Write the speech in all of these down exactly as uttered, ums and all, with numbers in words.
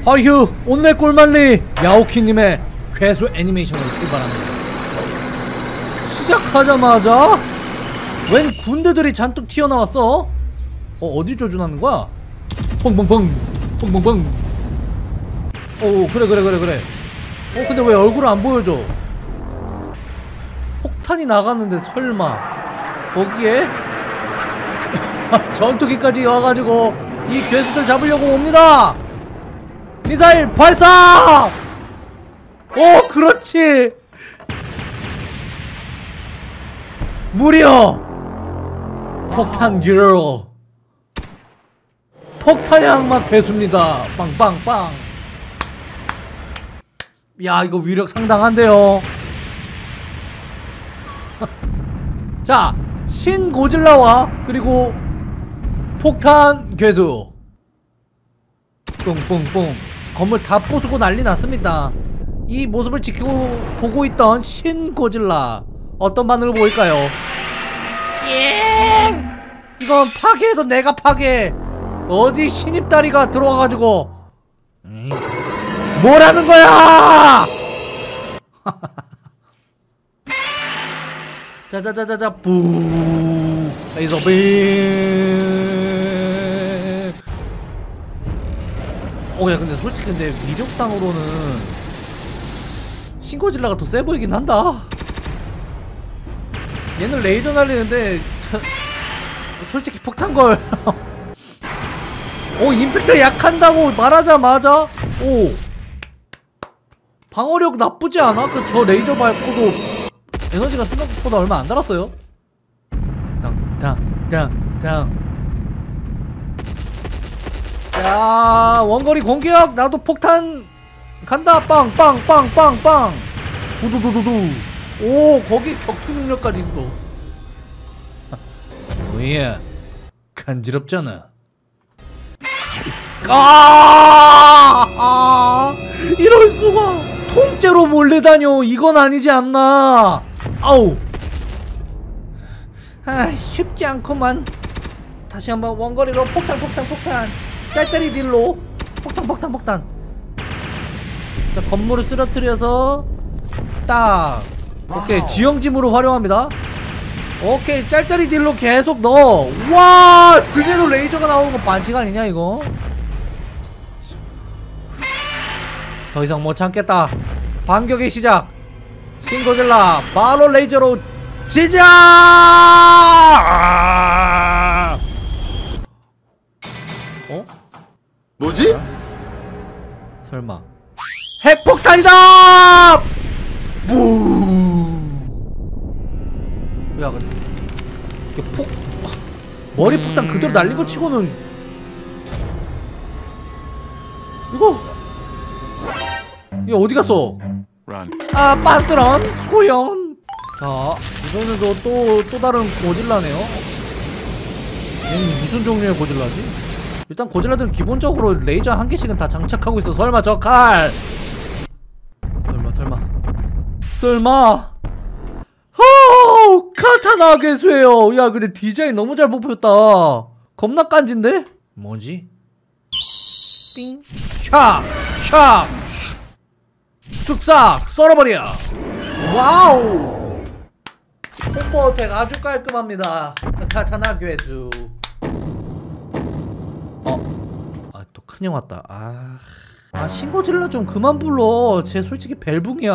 어휴, 오늘의 꿀말리 야오키님의 괴수 애니메이션으로 출발합니다. 시작하자마자 웬 군대들이 잔뜩 튀어나왔어? 어, 어디 조준하는 거야? 펑펑펑 펑펑펑. 오, 그래 그래 그래 그래. 어, 근데 왜 얼굴을 안 보여줘? 폭탄이 나갔는데 설마 거기에 전투기까지 와가지고 이 괴수들 잡으려고 옵니다. 미사일 발사! 오, 그렇지. 무려 폭탄 길 폭탄 양마 괴수입니다. 빵빵빵. 야, 이거 위력 상당한데요. 자, 신 고질라와 그리고 폭탄 괴수 뿡뿡뿡 건물 다 부수고 난리 났습니다. 이 모습을 지키고 보고 있던 신 고질라 어떤 반응을 보일까요? 예! 이건 파괴해도 내가 파괴. 어디 신입다리가 들어와가지고 음. 뭐라는 거야! 자자자자자 뿌 레이저 빔. 어, 야, 근데 솔직히 근데 위력상으로는 신고질라가 더 세 보이긴 한다. 얘는 레이저 날리는데 솔직히 폭탄걸. 오, 임팩트 약한다고 말하자마자 오, 방어력 나쁘지 않아? 그 저 레이저 밟고도 에너지가 생각보다 얼마 안 달았어요. 땅땅땅땅. 야, 원거리 공격. 나도 폭탄 간다. 빵빵빵빵빵. 두두두두두. 오, 거기 격투 능력까지 있어. 뭐야, 간지럽잖아. 아, 이럴 수가. 통째로 몰래 다녀. 이건 아니지 않나. 아우. 아, 쉽지 않구만. 다시 한번 원거리로 폭탄 폭탄 폭탄. 짤짤이 딜로 폭탄 폭탄 폭탄. 자, 건물을 쓰러뜨려서 딱. 오케이, 지형짐으로 활용합니다. 오케이, 짤짤이 딜로 계속 넣어. 와, 등에도 레이저가 나오는 거 반칙 아니냐 이거? 더 이상 못 참겠다. 반격의 시작. 신고질라 바로 레이저로 지자. 어? 뭐지? 설마 핵폭탄이다! 부. 야, 근데 이게 폭 머리 폭탄 그대로 날리고 치고는 이거 이거 어디 갔어? 아, 빤스런 소형. 자, 이거는 또 또 또 다른 고질라네요. 얘는 무슨 종류의 고질라지? 일단 고질라들은 기본적으로 레이저 한 개씩은 다 장착하고 있어. 설마 저 칼? 설마 설마 설마? 허, 카타나 괴수예요. 야, 근데 디자인 너무 잘 뽑혔다. 겁나 깐진데? 뭐지? 띵, 샥, 샥, 쑥싹 썰어버려. 와우, 콤보 어택 아주 깔끔합니다. 카타나 괴수. 어? 아, 또 큰형 왔다. 아, 아, 신고질라 좀 그만 불러. 쟤 솔직히 벨붕이야.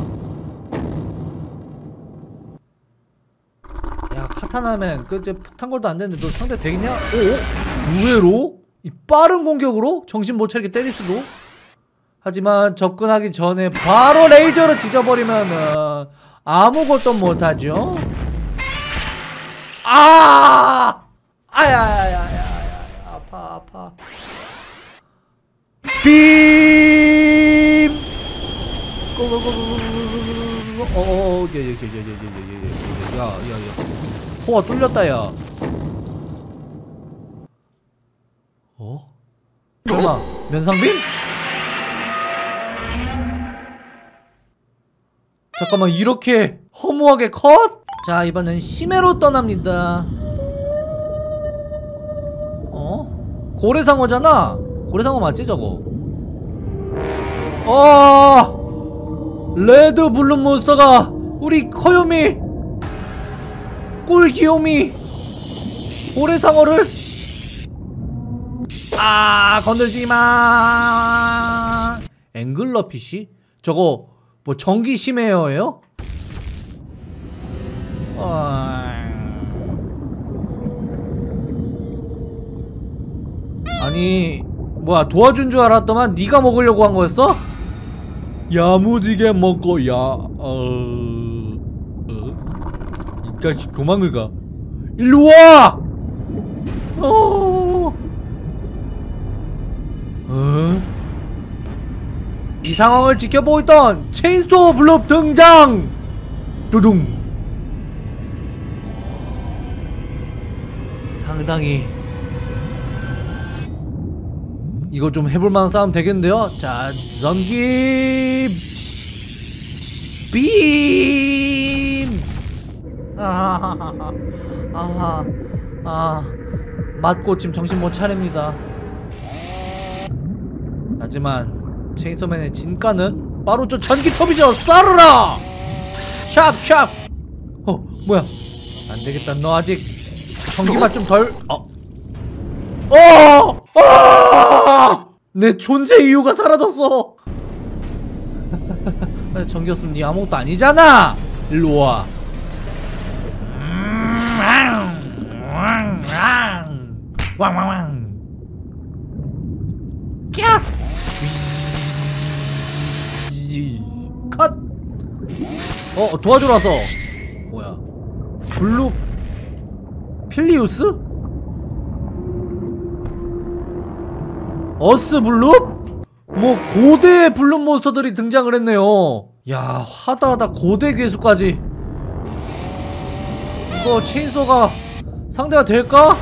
야, 카타나맨 그 이제 폭탄걸도 안 되는데 너 상대 되겠냐? 오? 의외로? 이 빠른 공격으로 정신 못 차리게 때릴 수도? 하지만 접근하기 전에 바로 레이저로 찢어버리면은 아무것도 못하죠? 아! 아야야야야야, 아파 아파. 빔! 고고고고고고고고고. 어어어, 야야야야야야야야야야야. 코가 뚫렸다, 야. 어? 설마 면상빔? 잠깐만, 이렇게 허무하게 컷? 자, 이번엔 심해로 떠납니다. 어? 고래상어잖아? 고래상어 맞지 저거? 어 레드 블루 몬스터가 우리 커요미 꿀 귀요미 고래상어를 아 건들지마. 앵글러피쉬? 저거 뭐 전기 심해요예요? 어... 아니 뭐야 도와준 줄 알았더만 네가 먹으려고 한 거였어? 야무지게 먹고 야 어... 어? 이 자식 도망을 가. 일로 와! 어... 어? 이 상황을 지켜보고 있던 체인소어 블룹 등장! 두둥. 상당히 이거 좀 해볼만한 싸움 되겠는데요? 자, 전기 빔! 아하하하. 아하. 아. 맞고 지금 정신 못 차립니다. 하지만 체인소맨의 진가는 바로 저 전기톱이죠! 쏴르라! 샵! 샵! 어, 뭐야? 안되겠다. 너 아직 전기가 좀 덜.. 어? 어! 아! 내 존재 이유가 사라졌어. 전기 없으면 니 아무것도 아니잖아. 일로와. 왕왕왕. 깍! 컷! 어 도와주러 왔어. 뭐야? 블루 필리우스? 어스 블룹? 뭐 고대 블룸 몬스터들이 등장을 했네요. 야 하다하다 고대 괴수까지. 이거 체인소가 상대가 될까?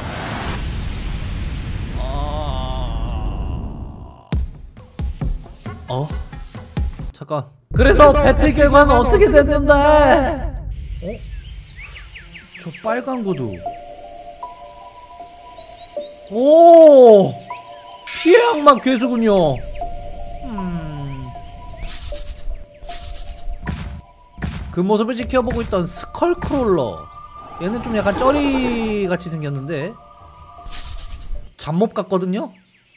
어? 잠깐. 그래서 배틀 결과는 어떻게 됐는데? 어? 저 빨간 구두. 오! 피해 악마 괴수군요. 음. 그 모습을 지켜보고 있던 스컬크롤러. 얘는 좀 약간 쩌리같이 생겼는데 잡몹 같거든요?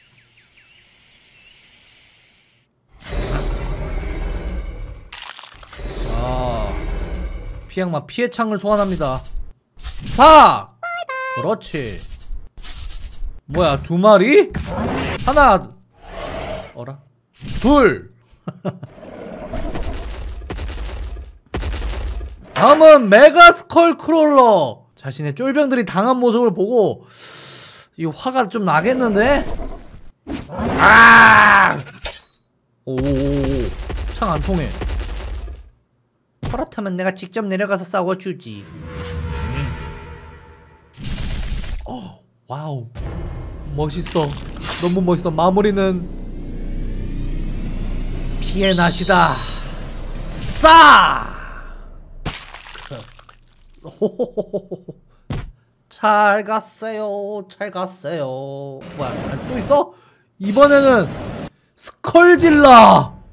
자, 피해 악마 피해창을 소환합니다. 팍! 그렇지. 뭐야, 두 마리? 하나, 어라? 둘! 다음은 메가 스컬 크롤러! 자신의 쫄병들이 당한 모습을 보고 이 화가 좀 나겠는데? 아! 오오오, 창 안 통해. 그렇다면 내가 직접 내려가서 싸워주지. 어, 와우. 멋있어. 너무 멋있어. 마무리는 피해 낫이다. 싸! 잘 갔어요. 잘 갔어요. 뭐야, 아직 또 있어? 이번에는 스컬질라.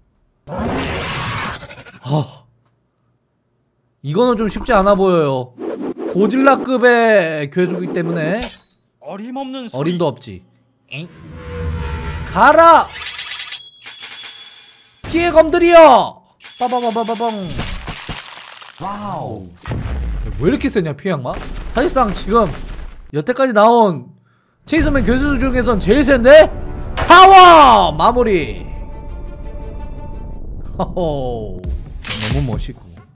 아, 이거는 좀 쉽지 않아 보여요. 고질라급의 괴수이기 때문에 어림없는 소리. 어림도 없지. 엥? 가라! 피해 검들이여! 빠바바바바방. 와우. 왜 이렇게 세냐, 피해 악마? 사실상 지금 여태까지 나온 체인소맨 괴수 중에선 제일 센데? 파워! 마무리! 허호. 너무 멋있고.